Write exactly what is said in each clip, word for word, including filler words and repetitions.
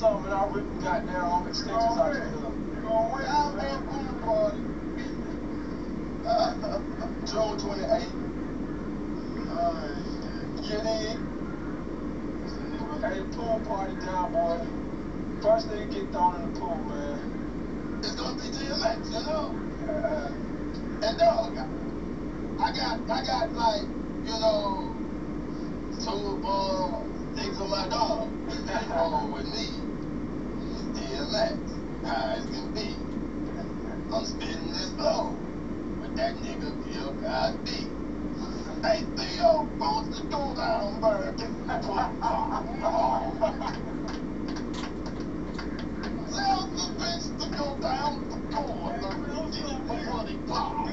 something and I rip the goddamn extensions out your hood. You gonna win? I'll be a pool party. June twenty-eighth. Uh, Get in. Hey, pool party down, boy. First thing get thrown in the pool, man. It's gonna be D M X, you know? Uh, And dog, I got, I got like, you know, two uh, things for my dog. They roll with me. D M X, high as can be. I'm spitting this blow with that nigga Bill Cosby. Hey, Theo, wants to go down, bird. Tell the bitch to go down the corner. Get my money pop.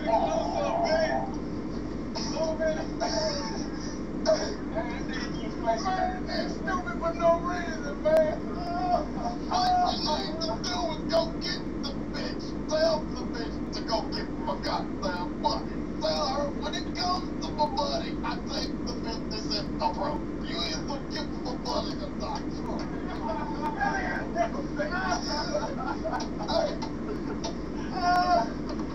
Man, that's stupid for no reason, man. What you need to do is go get the bitch. Tell the bitch to go get my goddamn money. Tell her when it comes to my money, I take the fifty cent approach. You either give my money or not.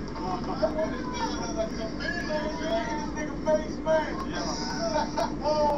This nigga is a comedian, man. This nigga face, man. yeah. Oh,